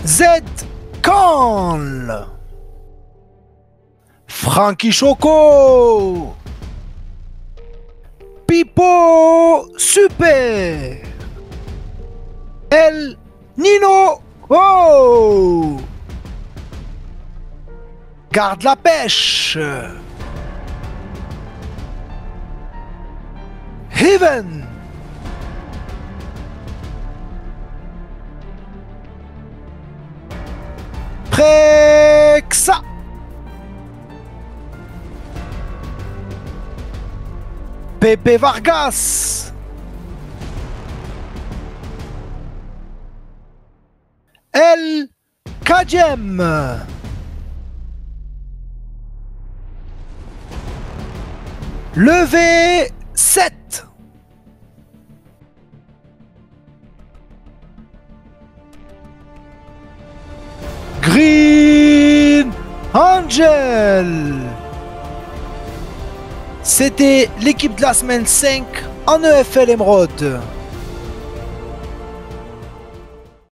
Zed Conl, Frankie Choco, Pipo Super, El Nino, oh, Garde la pêche, Heaven, Prexa, Pepe Vargas, El Kajem, Levé 7, Green Angel. C'était l'équipe de la semaine 5 en EFL Émeraude.